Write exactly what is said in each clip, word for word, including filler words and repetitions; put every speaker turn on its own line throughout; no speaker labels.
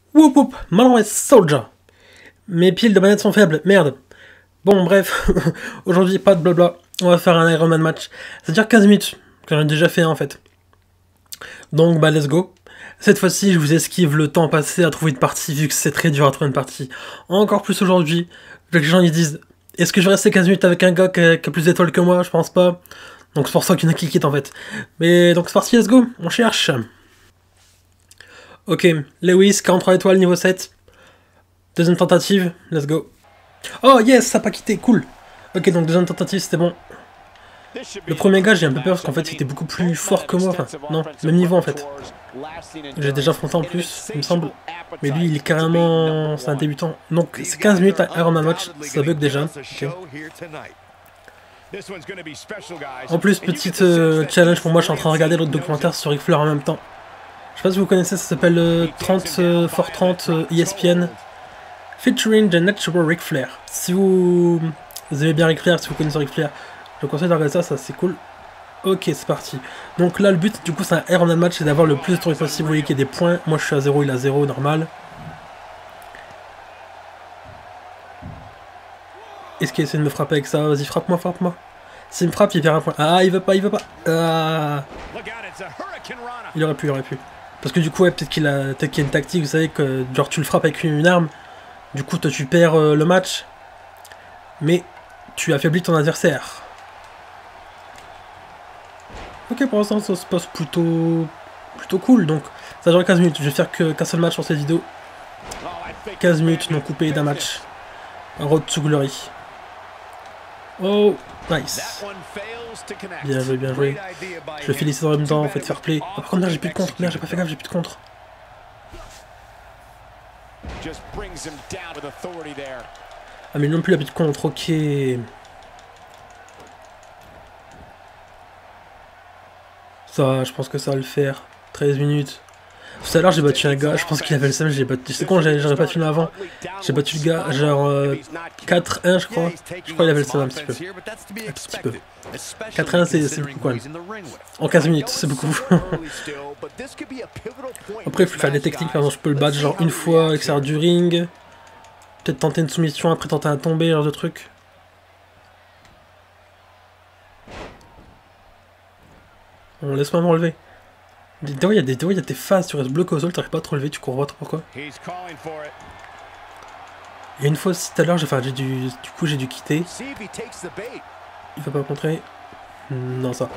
Whoop whoop, Malon Soldier. Mes piles de manette sont faibles, merde. Bon bref, aujourd'hui pas de blabla, on va faire un Iron Man match. C'est-à-dire quinze minutes, que j'en ai déjà fait un en fait. Donc bah let's go. Cette fois-ci je vous esquive le temps passé à trouver une partie, vu que c'est très dur à trouver une partie. Encore plus aujourd'hui, que les gens ils disent, est-ce que je vais rester quinze minutes avec un gars qui a, qui a plus d'étoiles que moi? Je pense pas. Donc c'est pour ça qu'il y en a qui quittent en fait. Mais donc c'est parti, let's go, on cherche. Ok, Lewis, quarante-trois étoiles, niveau sept. Deuxième tentative, let's go. Oh yes, ça n'a pas quitté, cool. Ok, donc deuxième tentative, c'était bon. Le premier gars, j'ai un peu peur parce qu'en fait, il était beaucoup plus fort que moi. Enfin, non, même niveau en fait. J'ai déjà affronté en plus, il me semble. Mais lui, il est carrément... c'est un débutant. Donc, c'est quinze minutes à Iron Man match, ça bug déjà. Okay. En plus, petite euh, challenge pour moi, je suis en train de regarder l'autre documentaire sur Ric Flair en même temps. Je sais pas si vous connaissez, ça s'appelle euh, trente euh, for trente euh, E S P N. Featuring the Natural Ric Flair. Si vous... vous aimez bien Ric Flair, si vous connaissez Ric Flair, je vous conseille de regarder ça, ça c'est cool. Ok, c'est parti. Donc là, le but, du coup, c'est un Iron Man match, c'est d'avoir le plus de tours possible. Vous voyez qu'il y a des points. Moi, je suis à zéro, il a zéro, normal. Est-ce qu'il essaie de me frapper avec ça? Vas-y, frappe-moi, frappe-moi. S'il me frappe, il perd un point. Ah, il veut pas, il veut pas. Ah. Il aurait pu, il aurait pu. Parce que du coup, ouais, peut-être qu'il a, peut-être qu'il y a une tactique, vous savez, que genre tu le frappes avec une arme. Du coup, toi, tu perds euh, le match. Mais tu affaiblis ton adversaire. Ok, pour l'instant, ça se passe plutôt plutôt cool. Donc, ça dure quinze minutes. Je vais faire que qu'un seul match sur cette vidéo. quinze minutes non coupées d'un match. Road to Glory. Oh, nice. Bien joué, bien joué. Je le félicite en même temps, faites fair play. Oh, par contre, merde, j'ai plus de contre. Merde, j'ai pas fait gaffe, j'ai plus de contre. Ah, mais non plus, la plus de contre, ok. Ça, je pense que ça va le faire. treize minutes. Tout à l'heure, j'ai battu un gars, je pense qu'il avait le seum, j'ai battu. C'est con, j'aurais pas filmé avant. J'ai battu le gars, genre euh, quatre un, je crois. Je crois qu'il avait le seum un petit peu. Un petit peu. quatre un, c'est beaucoup quand même. En quinze minutes, c'est beaucoup. Après, il faut faire des techniques, par exemple, je peux le battre genre une fois à l'extérieur du ring. Peut-être tenter une soumission, après tenter un tomber, genre de truc. Bon, laisse-moi me relever. Des fois, il y a des il y a tes phases, tu restes bloqué au sol, t'arrives pas à te relever, tu cours pas trop pourquoi. Et une fois aussi tout à l'heure, j'ai enfin, j'ai dû du coup j'ai dû quitter. Il va pas me contrer. Non ça.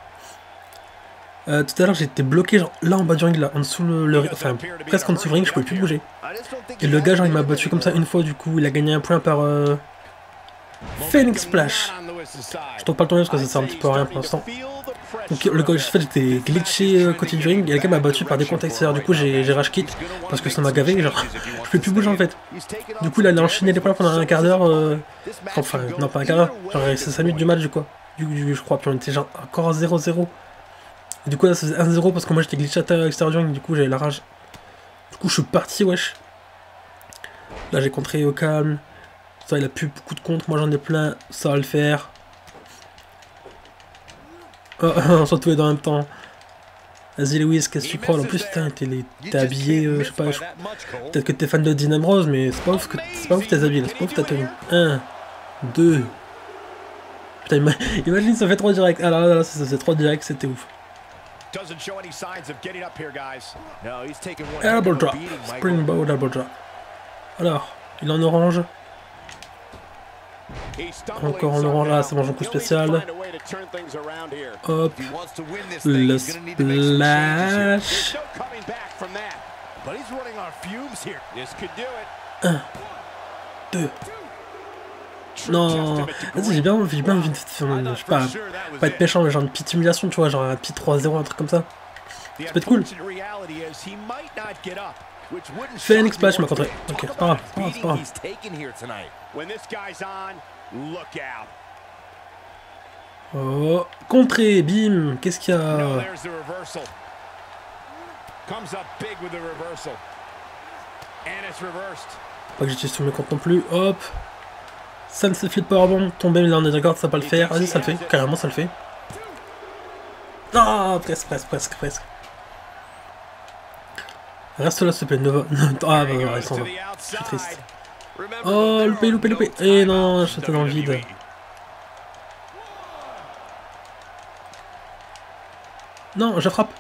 Euh, tout à l'heure j'étais bloqué genre là en bas du ring, là en dessous le, le enfin presque en dessous du ring, je pouvais plus bouger. Et le gars genre il m'a battu comme ça une fois, du coup il a gagné un point par euh... Phoenix Splash. Je tente pas le tourner parce que ça sert un petit peu à rien pour l'instant. Donc le gars, en fait, j'étais glitché euh, côté du ring et le gars m'a battu par des contacts extérieurs. Du coup, j'ai rage quit parce que ça m'a gavé. Genre, je peux plus bouger en fait. Du coup, là, il a enchaîné les points pendant un quart d'heure. Euh... Enfin, non, pas un quart d'heure. Genre, c'est cinq minutes du match, du coup. Du coup, je crois. Puis on était genre encore à zéro zéro. Du coup, là, c'est un zéro parce que moi j'étais glitché à l'extérieur du ring. Du coup, j'avais la rage. Du coup, je suis parti, wesh. Là, j'ai contré au calme. Ça, il a plus beaucoup de contre. Moi, j'en ai plein. Ça va le faire. Oh, on soit tous les deux en même temps. Vas-y Lewis, qu'est-ce que tu crois? En plus, t'es habillé, euh, je sais pas, peut-être que t'es fan de Dean Ambrose, mais c'est pas ouf que c'est pas ouf t'es habillé, c'est pas ouf ta tenue. un, deux. Putain, imagine ça fait trois directs. Ah là là là, ça fait trois directs, c'était ouf. Elbow drop, springboard elbow drop. Alors, il est en orange. Encore en orange, là, c'est bon, un coup spécial. Hop, le splash. Un, deux. Non, vas-y, j'ai bien envie, j'ai bien envie de faire, je sais pas, pas être méchant, mais genre une petite humiliation, tu vois, genre un petit trois zéro, un truc comme ça. Ça peut être cool. Phoenix Splash m'a contré. Ok, c'est pas grave, c'est pas grave, c'est pas grave. Oh, contré, bim. Qu'est-ce qu'il y a? Pas que j'utilise tous mes comptes non plus. Hop. Ça ne se file pas bon. Tomber là on est d'accord, ça va pas le faire. Vas-y, ça le fait. Carrément, ça le fait. Ah, presque, presque, presque, presque. Reste là, s'il te plaît. Ne va... Ah, bah, bah, il s'en va. Je suis triste. Oh, loupé, loupé, loupé. Eh non, j'étais dans le vide. Non, je frappe.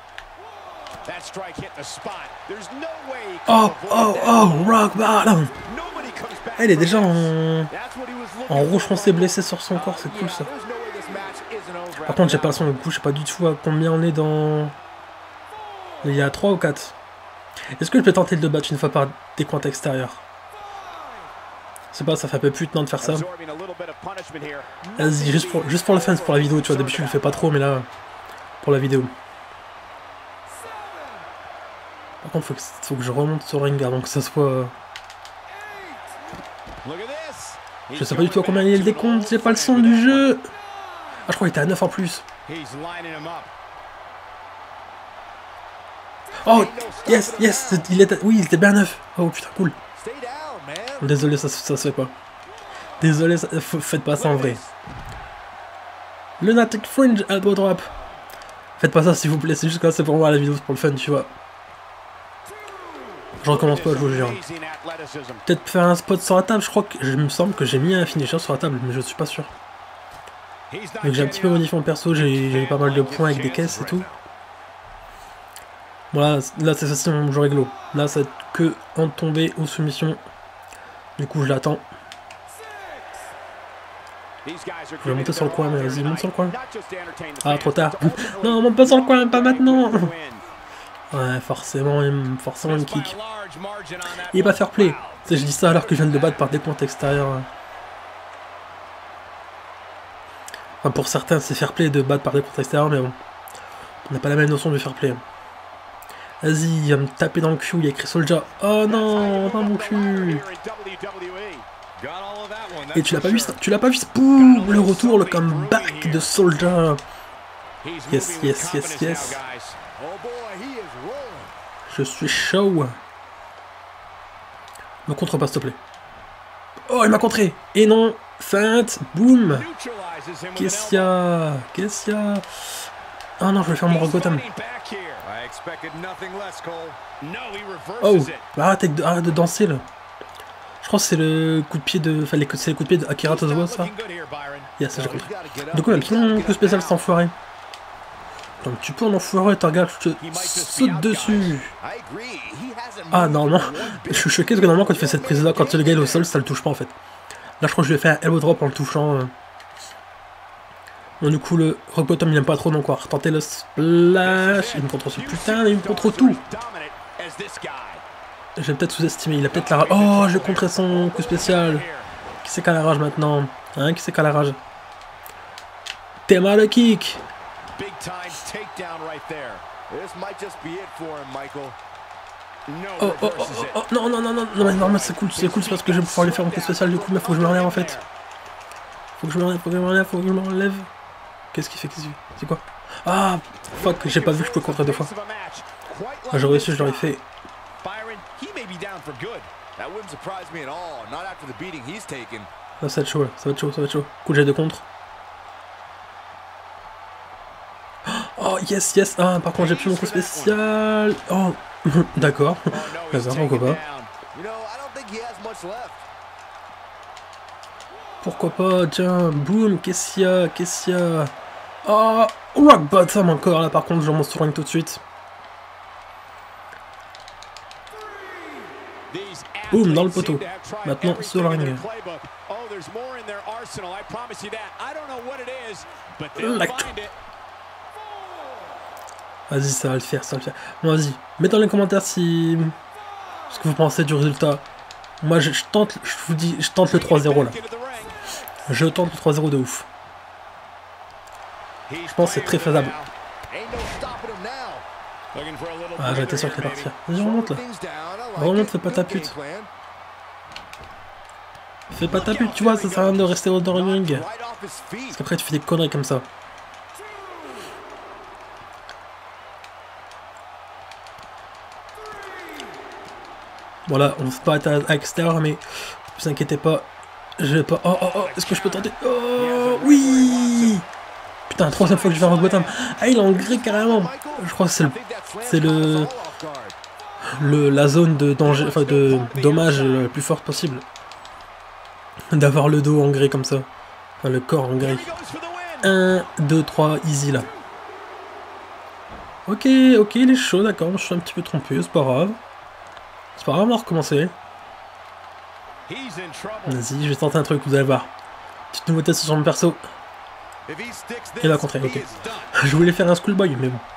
Oh, oh, oh, rock bottom. Elle est déjà en, en rouge foncé blessé sur son corps, c'est cool ça. Par contre, j'ai pas le son, du coup, je sais pas du tout à combien on est dans... Il y a trois ou quatre. Est-ce que je peux tenter de le battre une fois par des comptes extérieurs? Je sais pas, ça fait un peu putain de faire ça. Vas-y, juste pour, juste pour le fun, pour la vidéo, tu vois, d'habitude je le fais pas trop, mais là, pour la vidéo. Par contre, faut que, faut que je remonte sur le ring avant que ça soit... Je sais pas du tout à combien il est le décompte, j'ai pas le son du jeu. Ah, je crois qu'il était à neuf en plus. Oh, yes, yes, il était, oui, il était bien à neuf. Oh putain, cool. Désolé, ça, ça se fait pas. Désolé, ça, faites pas ça en vrai. Lunatic Fringe, elbow drop. Faites pas ça s'il vous plaît, c'est juste que c'est pour moi la vidéo, c'est pour le fun, tu vois. Je recommence pas, je vous jure. Peut-être faire un spot sur la table, je crois que... Je me semble que j'ai mis un finisher sur la table, mais je suis pas sûr. Donc j'ai un petit peu modifié mon perso, j'ai eu pas mal de points avec des caisses et tout. Voilà, là c'est facile, mon jeu réglo. Là ça va être que en tomber ou soumission. Du coup je l'attends. Je vais monter sur le coin, mais vas-y, monte sur le coin. Ah, trop tard. Non, monte pas sur le coin, pas maintenant. Ouais, forcément, forcément une kick. Il va faire play. Tu sais, je dis ça alors que je viens de le battre par des comptes extérieurs. Enfin, pour certains, c'est fair play de battre par des comptes extérieurs, mais bon. On n'a pas la même notion du fair play. Vas-y, il va me taper dans le cul, il y a écrit Soulja. Oh non, pas mon cul. Et tu l'as pas vu, tu l'as pas vu, boum, le retour, le comeback de Soulja. Yes, yes, yes, yes. Je suis chaud. Me contre pas, s'il te plaît. Oh, il m'a contré. Et non, feinte, boum. Qu'est-ce qu'il y a? Qu'est-ce qu'il y a? Ah non, je vais faire mon rock bottom. Oh, arrête de, arrête de danser là. Je crois que c'est le coup de pied de... Enfin, c'est le coup de pied d'Akira Tozawa, ça. Yes, j'ai compris. Du coup, il a un petit coup spécial, cet enfoiré. Donc, tu peux en enfoirer, t'as regarde, je te saute dessus. Ah, normalement, je suis choqué parce que normalement, quand tu fais cette prise-là, quand le gars est au sol, ça le touche pas en fait. Là, je crois que je vais faire un elbow drop en le touchant. Bon, du coup, le rock bottom, il aime pas trop, donc on va retenter le splash. Il me contre ce putain, il me contre tout. J'ai peut-être sous-estimé, il a peut-être la rage. Oh, je vais contrer son coup spécial. Qui c'est qui a la rage maintenant? Hein, qui c'est qui a la rage? T'es mal le kick. Oh, oh, oh, oh, oh, non, non, non, non, non, mais normal, c'est cool, c'est cool, c'est parce que je vais pouvoir aller faire mon coup spécial du coup, mais faut que je me relève en fait. Faut que je me relève, faut que je me relève, faut que je me relève. Qu'est-ce qu'il fait? C'est quoi? Ah, fuck, j'ai pas vu que je peux contrer deux fois. Ah, j'aurais réussi, je l'aurais fait. Là, ça va être chaud, là. Ça va être chaud, ça va être chaud. Coup de jet de contre. Oh, yes, yes. Ah, par contre, j'ai plus mon coup spécial. Oh, d'accord. D'accord, pourquoi pas. Pourquoi pas, tiens, boum, qu'est-ce qu'il y a, qu'est-ce qu'il y a? Oh, rock bottom encore, là, par contre, je remonte sur ring tout de suite. Boum, dans le poteau. Maintenant, sur le ring. L'actu. Vas-y, ça va le faire, ça va le faire. Bon, vas-y, mettez dans les commentaires si... ce que vous pensez du résultat. Moi, je, je tente, je vous dis, je tente le trois zéro, là. Je tente le trois zéro de ouf. Je pense que c'est très faisable. Ah, j'étais sûr qu'il allait partir. Vas-y, remonte, là. Remonte, fais pas ta pute. Fais pas ta pute, tu vois, ça sert à rien de rester dans le ring. Parce qu'après, tu fais des conneries comme ça. Voilà, on se bat à l'extérieur, mais ne vous inquiétez pas, je vais pas... Oh, oh, oh, est-ce que je peux tenter? Oh, oui! Putain, troisième fois que je vais en rock bottom. Ah, il est en grec carrément. Je crois que c'est le... C'est le... le, la zone de danger, enfin de dommage la plus forte possible. D'avoir le dos en gris comme ça. Enfin le corps en gris. un, deux, trois, easy là. Ok, ok, il est chaud, d'accord, je suis un petit peu trompé, c'est pas grave. C'est pas grave, on va recommencer. Vas-y, je vais tenter un truc, vous allez voir. Petite nouveauté sur mon perso. Et la contrée, ok. Je voulais faire un schoolboy, mais bon.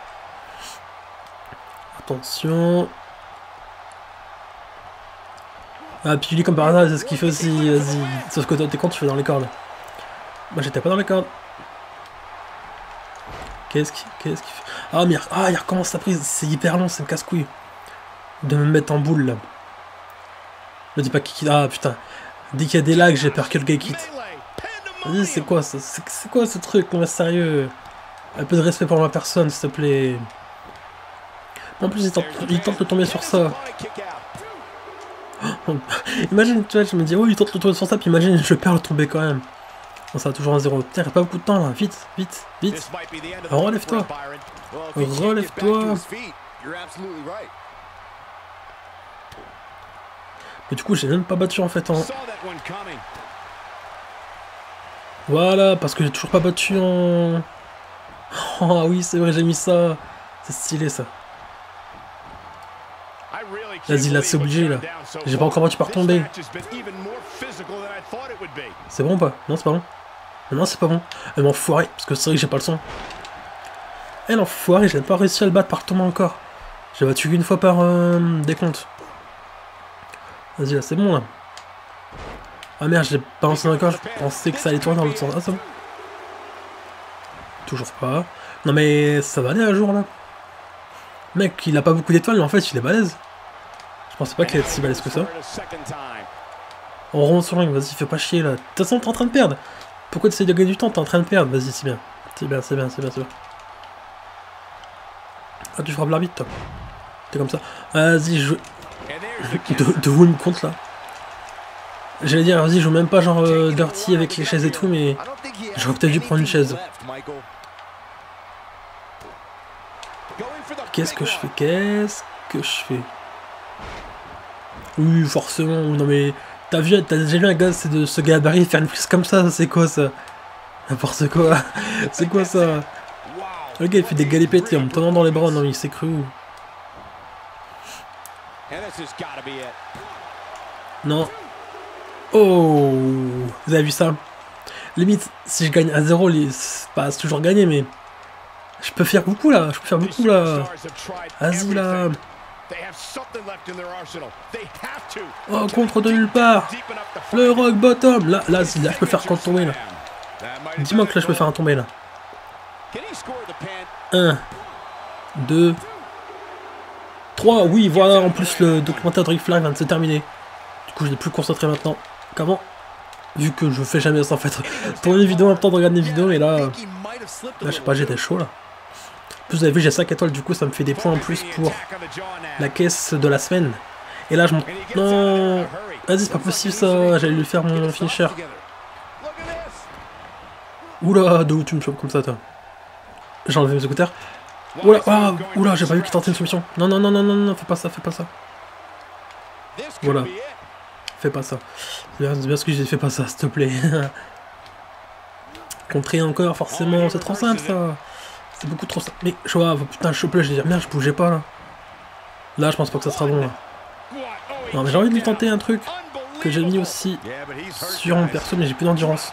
Attention. Ah, puis lui, comme par hasard, c'est ce qu'il fait aussi. Vas-y. Sauf que toi, t'es con, tu fais dans les cordes. Moi, j'étais pas dans les cordes. Qu'est-ce qu'il Qu'est-ce qu'il fait? Ah, mais ah, il recommence sa prise. C'est hyper long, c'est une casse-couille. De me mettre en boule, là. Je dis pas qu'il quitte. Ah, putain. Dès qu'il y a des lags, j'ai peur que le gars quitte. Vas-y, c'est quoi ça? C'est quoi ce truc? Non, mais sérieux. Un peu de respect pour ma personne, s'il te plaît. En plus, il tente, il tente de tomber sur ça. Oh, imagine, tu vois, je me dis, oh, il tente de tomber sur ça, puis imagine, je perds le tomber quand même. Bon, ça va toujours un zéro. Tiens, il n'y a pas beaucoup de temps là. Vite, vite, vite. Relève-toi. Relève-toi. Mais du coup, j'ai même pas battu en fait en... Voilà, parce que j'ai toujours pas battu en... Oh oui, c'est vrai, j'ai mis ça. C'est stylé ça. Vas-y, là, c'est obligé là. J'ai pas encore battu par tomber. C'est bon ou pas? Non, c'est pas bon. Non, c'est pas bon. Elle m'a enfoiré, parce que c'est vrai que j'ai pas le son. Elle enfoiré, j'ai pas réussi à le battre par tomber encore. J'ai battu une fois par euh, décompte. Vas-y, là, c'est bon là. Ah merde, j'ai pas lancé encore, je pensais que ça allait tourner dans l'autre sens. Ah, c'est bon. Toujours pas. Non mais ça va aller un jour là. Mec, il a pas beaucoup d'étoiles, mais en fait il est balèze. Je pensais pas qu'il était si balèze que ça. On remonte sur ring, vas-y, fais pas chier là. De toute façon, t'es en train de perdre. Pourquoi tu essaies de gagner du temps? T'es en train de perdre. Vas-y, c'est bien. C'est bien, c'est bien, c'est bien, c'est bien. Ah, tu frappes l'arbitre, toi. T'es comme ça. Vas-y, je... De, de où il me compte là? J'allais dire, vas-y, je joue même pas genre euh, dirty avec les chaises et tout, mais j'aurais peut-être dû prendre une chaise. Qu'est-ce que je fais? Qu'est-ce que je fais? Oui, forcément. Non mais t'as vu, t'as déjà vu un gars de ce gabarit faire une prise comme ça? C'est quoi ça? N'importe quoi. C'est quoi ça? Le gars il fait des galipettes en me tenant dans les bras. Non, il s'est cru où? Non. Oh, vous avez vu ça? Limite, si je gagne à zéro, c'est pas toujours gagné, mais je peux faire beaucoup là. Je peux faire beaucoup là. Vas-y là. Oh, contre de nulle part. Le rock bottom. Là, là, là, je peux faire contre tomber là. Dis-moi que là, je peux faire un tomber là. un, deux, trois. Oui, voilà. En plus, le documentaire de Ric Flair vient de se terminer. Du coup, je n'ai plus concentré maintenant qu'avant. Vu que je fais jamais ça en fait. Tourner une vidéo en même temps de regarder une vidéo, et là. Là, je sais pas, j'étais chaud là. En plus, vous avez vu, j'ai cinq étoiles, du coup, ça me fait des points en plus pour la caisse de la semaine. Et là, je monte. Non! Vas-y, c'est pas possible ça, j'allais lui faire mon finisher. Oula, de où tu me chopes comme ça, toi? J'ai enlevé mes écouteurs. Oula, ah, oula, j'ai pas vu qu'il tentait une soumission. Non, non, non, non, non, non, fais pas ça, fais pas ça. Voilà. Fais pas ça. C'est bien, bien ce que j'ai fait, pas ça, s'il te plaît. Contrer encore, forcément, c'est trop simple ça. C'est beaucoup trop simple. Mais je vois, putain, je chope là, je vais dire merde, je bougeais pas là. Là, je pense pas que ça sera bon là. Non, mais j'ai envie de lui tenter un truc que j'ai mis aussi sur mon perso, mais j'ai plus d'endurance.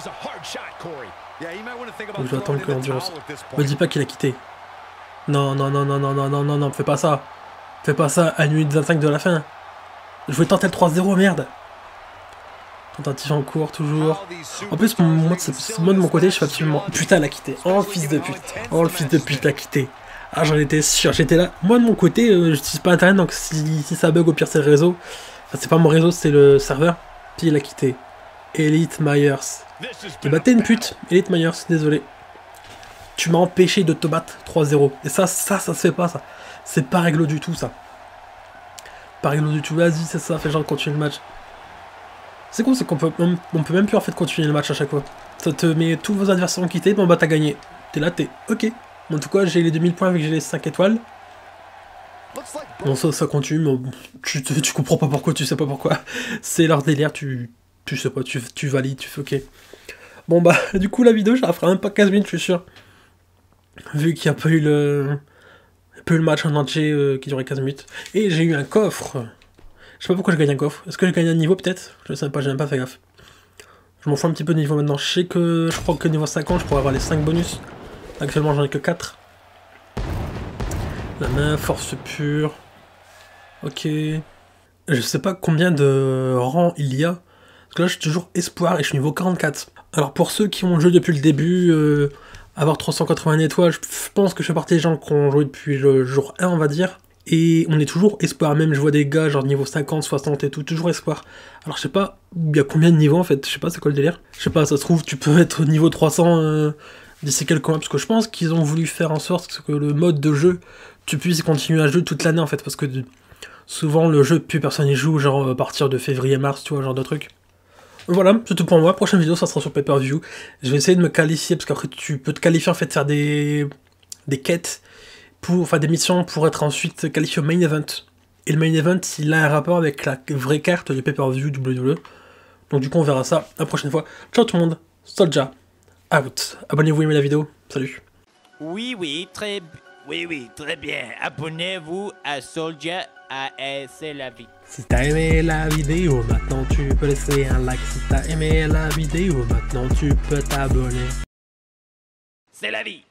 Donc je vais attendre que l'endurance. Me dis pas qu'il a quitté. Non, non, non, non, non, non, non, non, non, fais pas ça. Fais pas ça à une minute vingt-cinq de la fin. Je vais tenter le trois zéro, merde. Tentative en cours, toujours. En plus, moi, moi de mon côté, je fais absolument... Putain, elle a quitté. Oh, fils de pute. Oh, le fils de pute a quitté. Ah, j'en étais sûr. J'étais là. Moi, de mon côté, euh, j'utilise pas Internet, donc si, si ça bug, au pire, c'est le réseau. Enfin, c'est pas mon réseau, c'est le serveur. Puis il a quitté. Elite Myers. Et bah, t'es une pute. Elite Myers, désolé. Tu m'as empêché de te battre trois zéro. Et ça, ça, ça se fait pas, ça. C'est pas réglo du tout, ça. Pas réglo du tout. Vas-y, c'est ça. Fais genre continuer le match. C'est cool, c'est qu'on peut, on, on peut même plus en fait continuer le match à chaque fois. Ça te met tous vos adversaires ont quitté, bon bah t'as gagné. T'es là, t'es ok. En tout cas, j'ai les deux mille points avec j'ai les cinq étoiles. Bon, ça, ça continue, mais tu, tu, tu comprends pas pourquoi, tu sais pas pourquoi. C'est leur délire, tu, tu sais pas, tu, tu valides, tu fais ok. Bon bah, du coup la vidéo, je la ferai même pas quinze minutes, je suis sûr. Vu qu'il n'y a pas eu le... pas eu le match en entier euh, qui durait quinze minutes. Et j'ai eu un coffre. Je sais pas pourquoi j'ai gagné un coffre. Est-ce que j'ai gagné un niveau peut-être? Je sais pas, j'ai même pas fait gaffe. Je m'en fous un petit peu de niveau maintenant. Je sais que je crois que niveau cinquante, je pourrais avoir les cinq bonus. Actuellement, j'en ai que quatre. La main, force pure. Ok. Je sais pas combien de rangs il y a. Parce que là, je suis toujours espoir et je suis niveau quarante-quatre. Alors, pour ceux qui ont joué depuis le début, euh, avoir trois cent quatre-vingts étoiles, je pense que je fais partie des gens qui ont joué depuis le jour un, on va dire. Et on est toujours espoir, même je vois des gars genre niveau cinquante, soixante et tout, toujours espoir. Alors je sais pas, il y a combien de niveaux en fait, je sais pas c'est quoi le délire. Je sais pas, ça se trouve tu peux être niveau trois cents euh, d'ici quelques mois, parce que je pense qu'ils ont voulu faire en sorte que le mode de jeu, tu puisses continuer à jouer toute l'année en fait, parce que souvent le jeu, plus personne y joue, genre à partir de février-mars, tu vois, genre de trucs. Voilà, c'est tout pour moi, prochaine vidéo ça sera sur Pay-Per-View. Je vais essayer de me qualifier, parce qu'après tu peux te qualifier en fait, faire des, des quêtes, pour, enfin des missions pour être ensuite qualifié au main event. Et le main event, il a un rapport avec la vraie carte du pay-per-view W W E. Donc du coup, on verra ça la prochaine fois. Ciao tout le monde, Soulja, out. Abonnez-vous, aimez la vidéo, salut.
Oui, oui, très, oui, oui, très bien. Abonnez-vous à Soulja, à C'est la vie.
Si t'as aimé la vidéo, maintenant tu peux laisser un like. Si t'as aimé la vidéo, maintenant tu peux t'abonner.
C'est la vie.